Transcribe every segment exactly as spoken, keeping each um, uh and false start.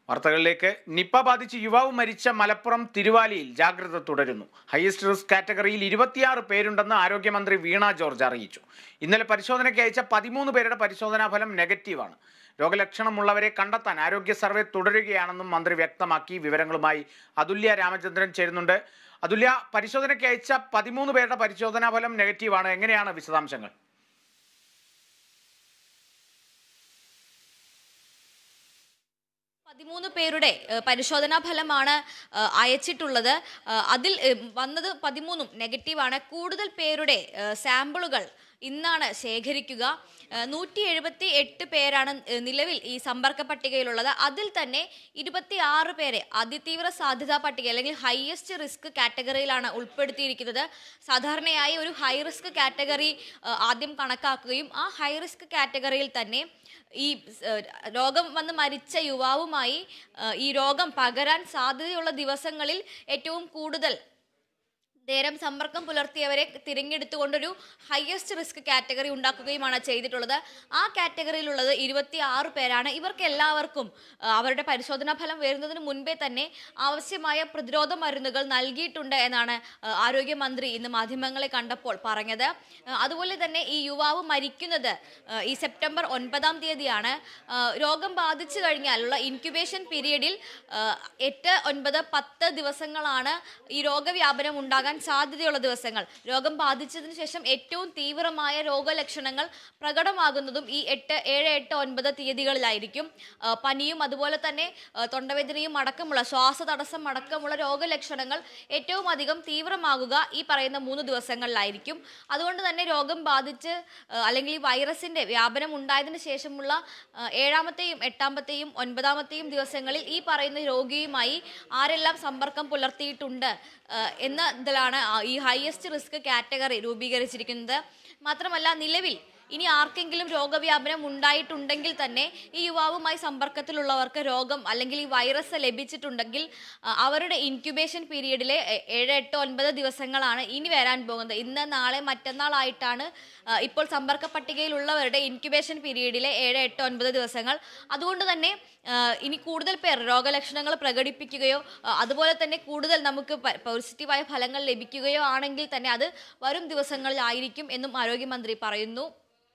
വാർത്തകളിലേക്ക്. നിപ്പ ബാധിച്ച് യുവാവ് മരിച്ച മലപ്പുറം തിരുവാലിയിൽ ജാഗ്രത തുടരുന്നു. ഹയസ്റ്റ് റിസ്ക് കാറ്റഗറിയിൽ ഇരുപത്തിയാറ് പേരുണ്ടെന്ന് ആരോഗ്യമന്ത്രി വീണ ജോർജ് അറിയിച്ചു. ഇന്നലെ പരിശോധനയ്ക്ക് അയച്ച പതിമൂന്ന് പേരുടെ പരിശോധനാ ഫലം നെഗറ്റീവാണ്. രോഗലക്ഷണമുള്ളവരെ കണ്ടെത്താൻ ആരോഗ്യ സർവേ തുടരുകയാണെന്നും മന്ത്രി വ്യക്തമാക്കി. വിവരങ്ങളുമായി അതുല്യ രാമചന്ദ്രൻ ചേരുന്നുണ്ട്. അതുല്യ, പരിശോധനയ്ക്ക് അയച്ച പതിമൂന്ന് പേരുടെ പരിശോധനാ ഫലം നെഗറ്റീവാണ്. എങ്ങനെയാണ് വിശദാംശങ്ങൾ? പതിമൂന്ന് പേരുടെ പരിശോധനാ ഫലമാണ് അയച്ചിട്ടുള്ളത്. അതിൽ വന്നത് പതിമൂന്നും നെഗറ്റീവാണ്. കൂടുതൽ പേരുടെ സാമ്പിളുകൾ ഇന്നാണ് ശേഖരിക്കുക. നൂറ്റി എഴുപത്തി എട്ട് പേരാണ് നിലവിൽ ഈ സമ്പർക്ക പട്ടികയിലുള്ളത്. അതിൽ തന്നെ ഇരുപത്തി ആറ് പേരെ അതിതീവ്ര സാധ്യതാ പട്ടിക അല്ലെങ്കിൽ ഹയസ്റ്റ് റിസ്ക് കാറ്റഗറിയിലാണ് ഉൾപ്പെടുത്തിയിരിക്കുന്നത്. സാധാരണയായി ഒരു ഹൈ റിസ്ക് കാറ്റഗറി ആദ്യം കണക്കാക്കുകയും ആ ഹൈ റിസ്ക് കാറ്റഗറിയിൽ തന്നെ ഈ രോഗം വന്ന് മരിച്ച യുവാവുമായി ഈ രോഗം പകരാൻ സാധ്യതയുള്ള ദിവസങ്ങളിൽ ഏറ്റവും കൂടുതൽ നേരം സമ്പർക്കം പുലർത്തിയവരെ തിരഞ്ഞെടുത്തുകൊണ്ടൊരു ഹയസ്റ്റ് റിസ്ക് കാറ്റഗറി ഉണ്ടാക്കുകയുമാണ് ചെയ്തിട്ടുള്ളത്. ആ കാറ്റഗറിയിലുള്ളത് ഇരുപത്തി ആറ് പേരാണ്. ഇവർക്ക് എല്ലാവർക്കും അവരുടെ പരിശോധനാ ഫലം വരുന്നതിന് മുൻപേ തന്നെ ആവശ്യമായ പ്രതിരോധ മരുന്നുകൾ നൽകിയിട്ടുണ്ട് എന്നാണ് ആരോഗ്യമന്ത്രി ഇന്ന് മാധ്യമങ്ങളെ കണ്ടപ്പോൾ പറഞ്ഞത്. അതുപോലെ തന്നെ ഈ യുവാവ് മരിക്കുന്നത് ഈ സെപ്റ്റംബർ ഒൻപതാം തീയതിയാണ്. രോഗം ബാധിച്ചു കഴിഞ്ഞാലുള്ള ഇൻക്യുബേഷൻ പീരീഡിൽ എട്ട് ഒൻപത് പത്ത് ദിവസങ്ങളാണ് ഈ രോഗവ്യാപനം ഉണ്ടാകാൻ സാധ്യതയുള്ള ദിവസങ്ങൾ. രോഗം ബാധിച്ചതിന് ശേഷം ഏറ്റവും തീവ്രമായ രോഗലക്ഷണങ്ങൾ പ്രകടമാകുന്നതും ഈ എട്ട് ഏഴ് എട്ട് ഒൻപത് തീയതികളിലായിരിക്കും. പനിയും അതുപോലെ തന്നെ തൊണ്ടവേദനയും അടക്കമുള്ള ശ്വാസതടസ്സം അടക്കമുള്ള രോഗലക്ഷണങ്ങൾ ഏറ്റവും അധികം തീവ്രമാകുക ഈ പറയുന്ന മൂന്ന് ദിവസങ്ങളിലായിരിക്കും. അതുകൊണ്ട് തന്നെ രോഗം ബാധിച്ച് അല്ലെങ്കിൽ ഈ വൈറസിന്റെ വ്യാപനം ഉണ്ടായതിനു ശേഷമുള്ള ഏഴാമത്തെയും എട്ടാമത്തെയും ഒൻപതാമത്തെയും ദിവസങ്ങളിൽ ഈ പറയുന്ന രോഗിയുമായി ആരെല്ലാം സമ്പർക്കം പുലർത്തിയിട്ടുണ്ട് എന്നതിലാണ് ഈ ഹയസ്റ്റ് റിസ്ക് കാറ്റഗറി രൂപീകരിച്ചിരിക്കുന്നത്. മാത്രമല്ല, നിലവിൽ ഇനി ആർക്കെങ്കിലും രോഗവ്യാപനം ഉണ്ടായിട്ടുണ്ടെങ്കിൽ തന്നെ ഈ യുവാവുമായി സമ്പർക്കത്തിലുള്ളവർക്ക് രോഗം അല്ലെങ്കിൽ ഈ വൈറസ് ലഭിച്ചിട്ടുണ്ടെങ്കിൽ അവരുടെ ഇൻക്യുബേഷൻ പീരീഡിലെ ഏഴ് എട്ട് ഒൻപത് ദിവസങ്ങളാണ് ഇനി വരാൻ പോകുന്നത്. ഇന്ന് നാളെ മറ്റന്നാളായിട്ടാണ് ഇപ്പോൾ സമ്പർക്ക പട്ടികയിലുള്ളവരുടെ ഇൻക്യുബേഷൻ പീരീഡിലെ ഏഴ് എട്ട് ഒൻപത് ദിവസങ്ങൾ. അതുകൊണ്ട് തന്നെ ഇനി കൂടുതൽ പേർ രോഗലക്ഷണങ്ങൾ പ്രകടിപ്പിക്കുകയോ അതുപോലെ തന്നെ കൂടുതൽ നമുക്ക് പോസിറ്റീവായ ഫലങ്ങൾ ലഭിക്കുകയോ ആണെങ്കിൽ തന്നെ അത് വരും ദിവസങ്ങളിലായിരിക്കും എന്നും ആരോഗ്യമന്ത്രി പറയുന്നു.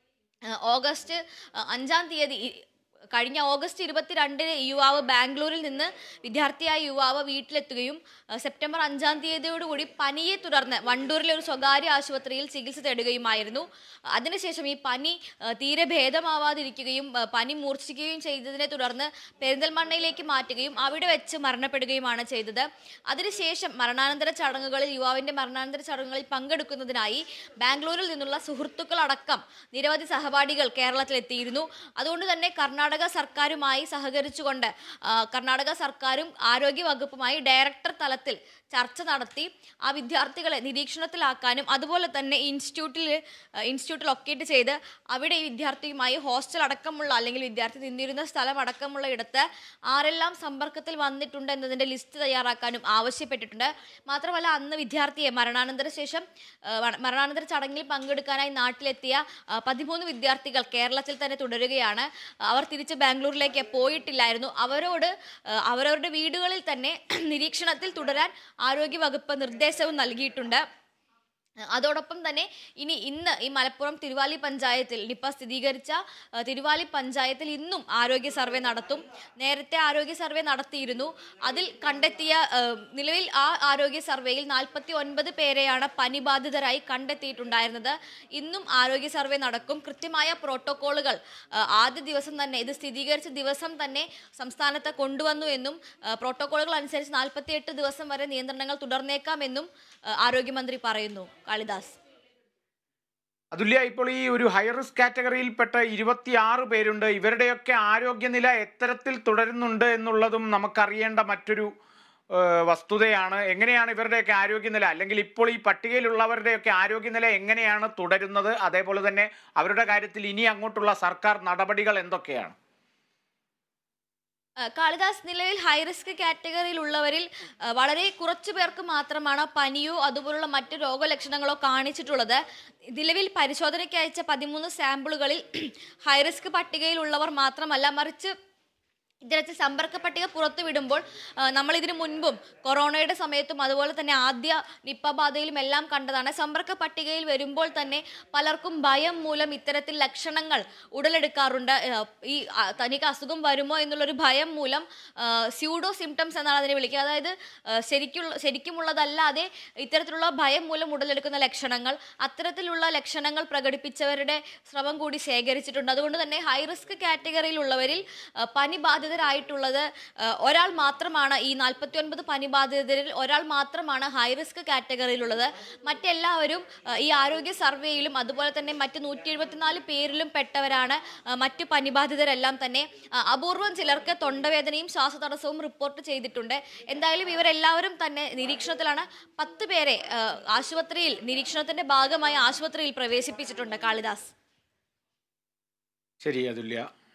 ഓഗസ്റ്റ് അഞ്ചാം തീയതി കഴിഞ്ഞ ഓഗസ്റ്റ് ഇരുപത്തിരണ്ടിന് യുവാവ് ബാംഗ്ലൂരിൽ നിന്ന് വിദ്യാർത്ഥിയായ യുവാവ് വീട്ടിലെത്തുകയും സെപ്റ്റംബർ അഞ്ചാം തീയതിയോടുകൂടി പനിയെ തുടർന്ന് വണ്ടൂരിലെ ഒരു സ്വകാര്യ ആശുപത്രിയിൽ ചികിത്സ തേടുകയുമായിരുന്നു. അതിനുശേഷം ഈ പനി തീരെ ഭേദമാവാതിരിക്കുകയും പനി മൂർച്ഛിക്കുകയും ചെയ്തതിനെ തുടർന്ന് പെരിന്തൽമണ്ണയിലേക്ക് മാറ്റുകയും അവിടെ വെച്ച് മരണപ്പെടുകയുമാണ് ചെയ്തത്. അതിനുശേഷം മരണാനന്തര ചടങ്ങുകളിൽ യുവാവിൻ്റെ മരണാനന്തര ചടങ്ങുകളിൽ പങ്കെടുക്കുന്നതിനായി ബാംഗ്ലൂരിൽ നിന്നുള്ള സുഹൃത്തുക്കളടക്കം നിരവധി സഹപാഠികൾ കേരളത്തിലെത്തിയിരുന്നു. അതുകൊണ്ട് തന്നെ കർണാടക സർക്കാരുമായി സഹകരിച്ചുകൊണ്ട് കർണാടക സർക്കാരും ആരോഗ്യ വകുപ്പുമായി ഡയറക്ടർ തലത്തിൽ ചർച്ച നടത്തി ആ വിദ്യാർത്ഥികളെ നിരീക്ഷണത്തിലാക്കാനും അതുപോലെ തന്നെ ഇൻസ്റ്റിറ്റ്യൂട്ടിൽ ഇൻസ്റ്റിറ്റ്യൂട്ട് ലൊക്കേറ്റ് ചെയ്ത് അവിടെ ഈ വിദ്യാർത്ഥിയുമായി ഹോസ്റ്റൽ അടക്കമുള്ള അല്ലെങ്കിൽ വിദ്യാർത്ഥി നിന്നിരുന്ന സ്ഥലം അടക്കമുള്ള ഇടത്ത് ആരെല്ലാം സമ്പർക്കത്തിൽ വന്നിട്ടുണ്ട് എന്നതിൻ്റെ ലിസ്റ്റ് തയ്യാറാക്കാനും ആവശ്യപ്പെട്ടിട്ടുണ്ട്. മാത്രമല്ല, അന്ന് വിദ്യാർത്ഥിയെ മരണാനന്തര ശേഷം മരണാനന്തര ചടങ്ങിൽ പങ്കെടുക്കാനായി നാട്ടിലെത്തിയ പതിമൂന്ന് വിദ്യാർത്ഥികൾ കേരളത്തിൽ തന്നെ തുടരുകയാണ്. അവർ തിരിച്ച് ബാംഗ്ലൂരിലേക്ക് പോയിട്ടില്ലായിരുന്നു. അവരോട് അവരവരുടെ വീടുകളിൽ തന്നെ നിരീക്ഷണത്തിൽ തുടരാൻ ആരോഗ്യവകുപ്പ് നിർദ്ദേശവും നൽകിയിട്ടുണ്ട്. അതോടൊപ്പം തന്നെ ഇനി ഇന്ന് ഈ മലപ്പുറം തിരുവാലി പഞ്ചായത്തിൽ നിപ്പ സ്ഥിരീകരിച്ച തിരുവാലി പഞ്ചായത്തിൽ ഇന്നും ആരോഗ്യ സർവേ നടത്തും. നേരത്തെ ആരോഗ്യ സർവേ നടത്തിയിരുന്നു. അതിൽ കണ്ടെത്തിയ നിലവിൽ ആ ആരോഗ്യ സർവേയിൽ നാൽപ്പത്തി ഒൻപത് പേരെയാണ് പനിബാധിതരായി കണ്ടെത്തിയിട്ടുണ്ടായിരുന്നത്. ഇന്നും ആരോഗ്യ സർവേ നടക്കും. കൃത്യമായ പ്രോട്ടോക്കോളുകൾ ആദ്യ ദിവസം തന്നെ ഇത് സ്ഥിരീകരിച്ച ദിവസം തന്നെ സംസ്ഥാനത്ത് കൊണ്ടുവന്നു എന്നും പ്രോട്ടോക്കോളുകൾ അനുസരിച്ച് നാൽപ്പത്തി എട്ട് ദിവസം വരെ നിയന്ത്രണങ്ങൾ തുടർന്നേക്കാമെന്നും ആരോഗ്യമന്ത്രി പറയുന്നു. കാളിദാസ്. അതുല്യ, ഇപ്പോൾ ഈ ഒരു ഹൈ റിസ്ക് കാറ്റഗറിയിൽപ്പെട്ട ഇരുപത്തിയാറ് പേരുണ്ട്. ഇവരുടെയൊക്കെ ആരോഗ്യനില എത്തരത്തിൽ തുടരുന്നുണ്ട് എന്നുള്ളതും നമുക്കറിയേണ്ട മറ്റൊരു വസ്തുതയാണ്. എങ്ങനെയാണ് ഇവരുടെയൊക്കെ ആരോഗ്യനില, അല്ലെങ്കിൽ ഇപ്പോൾ ഈ പട്ടികയിലുള്ളവരുടെയൊക്കെ ആരോഗ്യനില എങ്ങനെയാണ് തുടരുന്നത്? അതേപോലെ തന്നെ അവരുടെ കാര്യത്തിൽ ഇനി അങ്ങോട്ടുള്ള സർക്കാർ നടപടികൾ എന്തൊക്കെയാണ്? കാളിദാസ്, നിലവിൽ ഹൈ റിസ്ക് കാറ്റഗറിയിലുള്ളവരിൽ വളരെ കുറച്ചു പേർക്ക് മാത്രമാണ് പനിയോ അതുപോലുള്ള മറ്റ് രോഗലക്ഷണങ്ങളോ കാണിച്ചിട്ടുള്ളത്. നിലവിൽ പരിശോധനയ്ക്ക് അയച്ച പതിമൂന്ന് സാമ്പിളുകളിൽ ഹൈ റിസ്ക് പട്ടികയിലുള്ളവർ മാത്രമല്ല, മറിച്ച് ഇത്തരത്തിൽ സമ്പർക്ക പട്ടിക പുറത്തു വിടുമ്പോൾ നമ്മൾ ഇതിനു മുൻപും കൊറോണയുടെ സമയത്തും അതുപോലെ തന്നെ ആദ്യ നിപ്പ ബാധയിലും എല്ലാം കണ്ടതാണ്. സമ്പർക്ക പട്ടികയിൽ വരുമ്പോൾ തന്നെ പലർക്കും ഭയം മൂലം ഇത്തരത്തിൽ ലക്ഷണങ്ങൾ ഉടലെടുക്കാറുണ്ട്. ഈ തനിക്ക് അസുഖം വരുമോ എന്നുള്ളൊരു ഭയം മൂലം സ്യൂഡോ സിംറ്റംസ് എന്നാണ് അതിനെ വിളിക്കുക. അതായത് ശരിക്കുള്ള ശരിക്കുമുള്ളതല്ലാതെ ഇത്തരത്തിലുള്ള ഭയം മൂലം ഉടലെടുക്കുന്ന ലക്ഷണങ്ങൾ, അത്തരത്തിലുള്ള ലക്ഷണങ്ങൾ പ്രകടിപ്പിച്ചവരുടെ ശ്രമം കൂടി ശേഖരിച്ചിട്ടുണ്ട്. അതുകൊണ്ട് തന്നെ ഹൈ റിസ്ക് കാറ്റഗറിയിലുള്ളവരിൽ പനി ബാധിത ായിട്ടുള്ളത് ഒരാൾ മാത്രമാണ്. ഈ നാൽപ്പത്തി ഒൻപത് പനി ബാധിതരിൽ ഒരാൾ മാത്രമാണ് ഹൈ റിസ്ക് കാറ്റഗറിയിലുള്ളത്. മറ്റെല്ലാവരും ഈ ആരോഗ്യ സർവേയിലും അതുപോലെ തന്നെ മറ്റ് നൂറ്റി എഴുപത്തിനാല് പേരിലും പെട്ടവരാണ്. മറ്റു പനിബാധിതരെല്ലാം തന്നെ. അപൂർവം ചിലർക്ക് തൊണ്ടവേദനയും ശ്വാസതടസ്സവും റിപ്പോർട്ട് ചെയ്തിട്ടുണ്ട്. എന്തായാലും ഇവരെല്ലാവരും തന്നെ നിരീക്ഷണത്തിലാണ്. പത്ത് പേരെ ആശുപത്രിയിൽ നിരീക്ഷണത്തിന്റെ ഭാഗമായി ആശുപത്രിയിൽ പ്രവേശിപ്പിച്ചിട്ടുണ്ട്. കാളിദാസ്. ശരി അതുല്യ.